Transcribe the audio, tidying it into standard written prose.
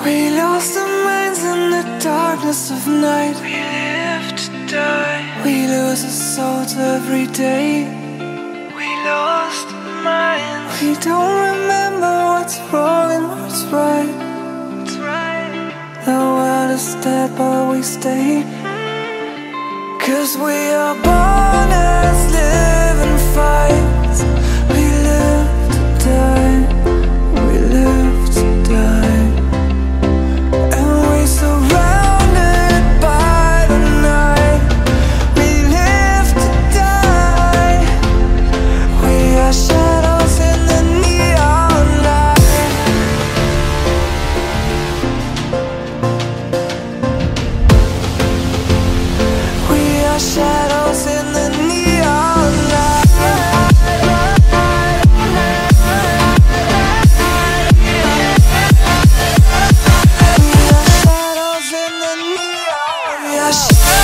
We lost our minds in the darkness of night. We live to die. We lose our souls every day. We lost our minds. We don't remember what's wrong and what's right. It's right. The world is dead but we stay. 'Cause we are born as living fights. We live to die. We live to die. And we surrounded by the night. We live to die. We are shadows in the neon light. We are shadows in the neon light. We are shadows in the neon. We are shadows.